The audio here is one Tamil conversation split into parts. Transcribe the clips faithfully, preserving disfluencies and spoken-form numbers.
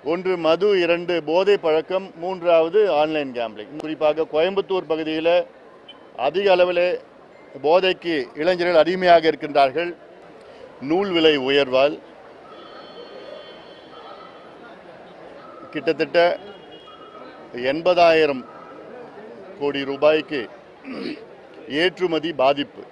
ஒன்று மது, இரண்டு போதை பழக்கம், மூன்றாவது ஆன்லைன் கேம்பிளிங். குறிப்பாக கோயம்புத்தூர் பகுதியில் அதிக அளவில் போதைக்கு இளைஞர்கள் அடிமையாக இருக்கின்றார்கள். நூல் விலை உயர்வால் கிட்டத்தட்ட எண்பதாயிரம் கோடி ரூபாய்க்கு ஏற்றுமதி பாதிப்பு.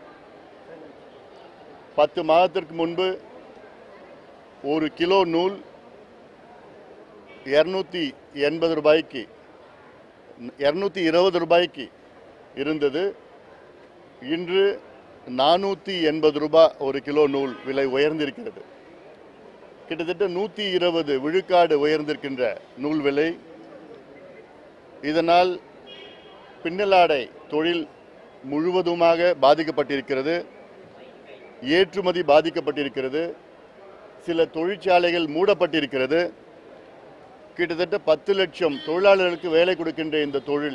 பத்து மாதத்திற்கு முன்பு ஒரு கிலோ நூல் இருநூத்தி எண்பது ரூபாய்க்கு இருநூத்தி இருபது ரூபாய்க்கு இருந்தது. இன்று நானூற்றி எண்பது ரூபாய் ஒரு கிலோ நூல் விலை உயர்ந்திருக்கிறது. கிட்டத்தட்ட நூற்றி இருபது விழுக்காடு உயர்ந்திருக்கின்ற நூல் விலை. இதனால் பின்னலாடை தொழில் முழுவதுமாக பாதிக்கப்பட்டிருக்கிறது. ஏற்றுமதி பாதிக்கப்பட்டிருக்கிறது. சில தொழிற்சாலைகள் மூடப்பட்டிருக்கிறது. கிட்டத்தட்ட பத்து லட்சம் தொழிலாளர்களுக்கு வேலை கொடுக்கின்ற இந்த தொழில்,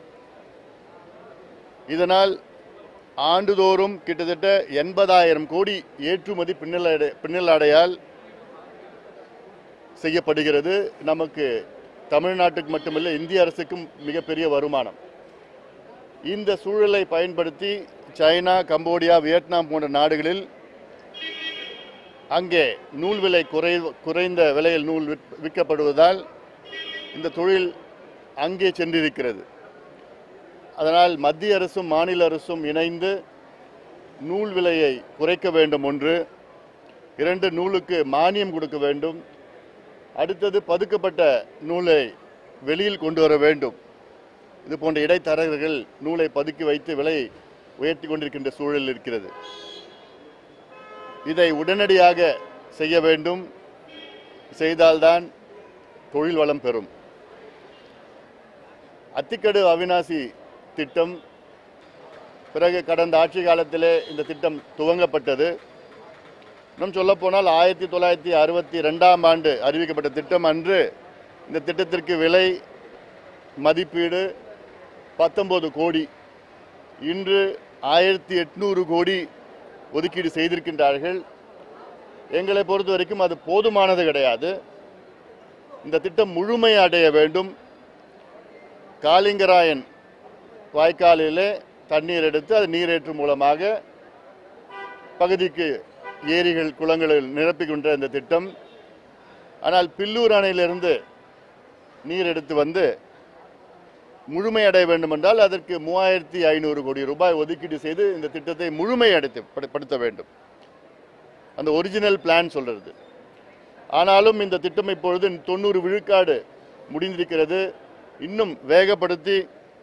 இதனால் ஆண்டுதோறும் கிட்டத்தட்ட எண்பதாயிரம் கோடி ஏற்றுமதி பின்னலாடை பின்னலாடையால் செய்யப்படுகிறது. நமக்கு தமிழ்நாட்டுக்கு மட்டுமல்ல, இந்திய அரசுக்கும் மிகப்பெரிய வருமானம். இந்த சூழலை பயன்படுத்தி சைனா, கம்போடியா, வியட்நாம் போன்ற நாடுகளில் அங்கே நூல் விலை குறை குறைந்த விலையில் நூல் விற்கப்படுவதால் இந்த தொழில் அங்கே சென்றிருக்கிறது. அதனால் மத்திய அரசும் மாநில அரசும் இணைந்து நூல் விலையை குறைக்க வேண்டும். ஒன்று. இரண்டு, நூலுக்கு மானியம் கொடுக்க வேண்டும். அடுத்தது, பதுக்கப்பட்ட நூலை வெளியில் கொண்டு வர வேண்டும். இது போன்ற இடைத்தரகர்கள் நூலை பதுக்கி வைத்து விலை உயர்த்தி கொண்டிருக்கின்ற சூழல் இருக்கிறது. இதை உடனடியாக செய்ய வேண்டும். செய்தால்தான் தொழில் வளம் பெறும். அத்திக்கடு அவிநாசி திட்டம் பிறகு கடந்த ஆட்சி காலத்திலே இந்த திட்டம் துவங்கப்பட்டது. இன்னும் சொல்ல போனால் ஆயிரத்தி தொள்ளாயிரத்தி அறுபத்தி ரெண்டாம் ஆண்டு அறிவிக்கப்பட்ட திட்டம். அன்று இந்த திட்டத்திற்கு விலை மதிப்பீடு பத்தொன்பது கோடி. இன்று ஆயிரத்தி எட்நூறு கோடி ஒதுக்கீடு செய்திருக்கின்றார்கள். எங்களை பொறுத்த வரைக்கும் அது போதுமானது கிடையாது. இந்த திட்டம் முழுமை அடைய வேண்டும். காலிங்கராயன் வாய்க்காலிலே தண்ணீர் எடுத்து அது நீரேற்று மூலமாக பகுதிக்கு ஏரிகள், குளங்களில் நிரப்பிக்கின்ற இந்த திட்டம். ஆனால் பில்லூர் அணையிலிருந்து நீர் எடுத்து வந்து முழுமையடைய வேண்டும் என்றால் அதற்கு மூவாயிரத்தி ஐநூறு கோடி ரூபாய் ஒதுக்கீடு செய்து இந்த திட்டத்தை முழுமையடைத்து படுத்த வேண்டும். அந்த ஒரிஜினல் பிளான் சொல்றது. ஆனாலும் இந்த திட்டம் இப்பொழுது தொண்ணூறு விழுக்காடு முடிந்திருக்கிறது. இன்னும் வேகப்படுத்தி,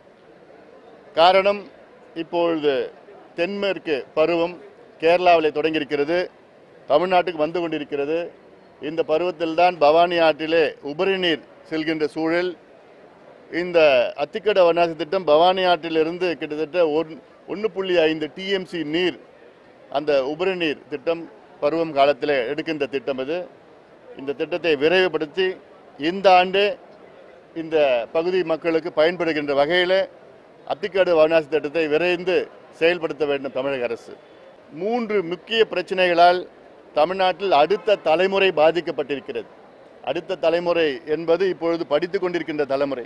காரணம் இப்பொழுது தென்மேற்கு பருவம் கேரளாவில் தொடங்கியிருக்கிறது, தமிழ்நாட்டுக்கு வந்து கொண்டிருக்கிறது. இந்த பருவத்தில்தான் பவானி ஆற்றிலே உபரி நீர் செல்கின்ற சூழல். இந்த அத்திக்கட அவிநாசி திட்டம் பவானி ஆற்றிலிருந்து கிட்டத்தட்ட ஒன்று புள்ளி ஐந்து டிஎம்சி நீர் அந்த உபரி நீர் திட்டம் பருவம் காலத்தில் எடுக்கின்ற திட்டம் இது. இந்த திட்டத்தை விரைவுபடுத்தி இந்த ஆண்டே இந்த பகுதி மக்களுக்கு பயன்படுகின்ற வகையில் அத்திக்கடு அவிநாசி திட்டத்தை விரைந்து செயல்படுத்த வேண்டும் தமிழக அரசு. மூன்று முக்கிய பிரச்சனைகளால் தமிழ்நாட்டில் அடுத்த தலைமுறை பாதிக்கப்பட்டிருக்கிறது. அடுத்த தலைமுறை என்பது இப்பொழுது படித்துக் கொண்டிருக்கின்ற தலைமுறை.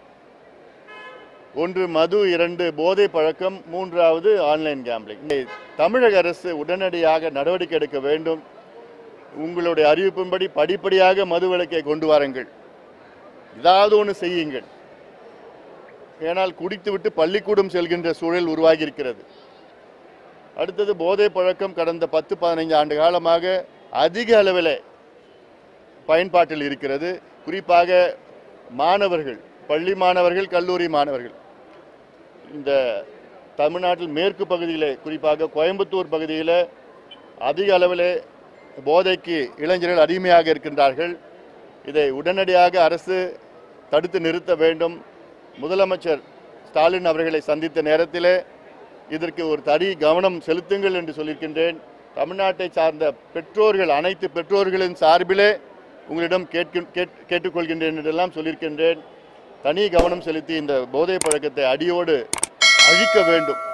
ஒன்று மது, இரண்டு போதை பழக்கம், மூன்றாவது ஆன்லைன் கேம்பிளிங். தமிழக அரசு உடனடியாக நடவடிக்கை எடுக்க வேண்டும். உங்களுடைய அறிவிப்பின்படி படிப்படியாக மது விலக்கை கொண்டு வாருங்கள். ஏதாவது ஒன்று செய்யுங்கள். ஏனால் குடித்துவிட்டு பள்ளிக்கூடம் செல்கின்ற சூழல் உருவாகி இருக்கிறது. அடுத்தது போதை பழக்கம் கடந்த பத்து பதினைந்து ஆண்டு காலமாக அதிக அளவில் பயன்பாட்டில் இருக்கிறது. குறிப்பாக மாணவர்கள், பள்ளி மாணவர்கள், கல்லூரி மாணவர்கள். இந்த தமிழ்நாட்டில் மேற்கு பகுதியில், குறிப்பாக கோயம்புத்தூர் பகுதியில் அதிக அளவில் போதைக்கு இளைஞர்கள் அடிமையாக இருக்கின்றார்கள். இதை உடனடியாக அரசு தடுத்து நிறுத்த வேண்டும். முதலமைச்சர் ஸ்டாலின் அவர்களை சந்தித்த நேரத்தில் இதற்கு ஒரு தனி கவனம் செலுத்துங்கள் என்று சொல்லியிருக்கின்றேன். தமிழ்நாட்டை சார்ந்த பெற்றோர்கள், அனைத்து பெற்றோர்களின் சார்பிலே உங்களிடம் கேட்க கேட்டுக்கொள்கின்றேன் என்றெல்லாம் சொல்லியிருக்கின்றேன். தனி கவனம் செலுத்தி இந்த போதை பழக்கத்தை அடியோடு அழிக்க வேண்டும்.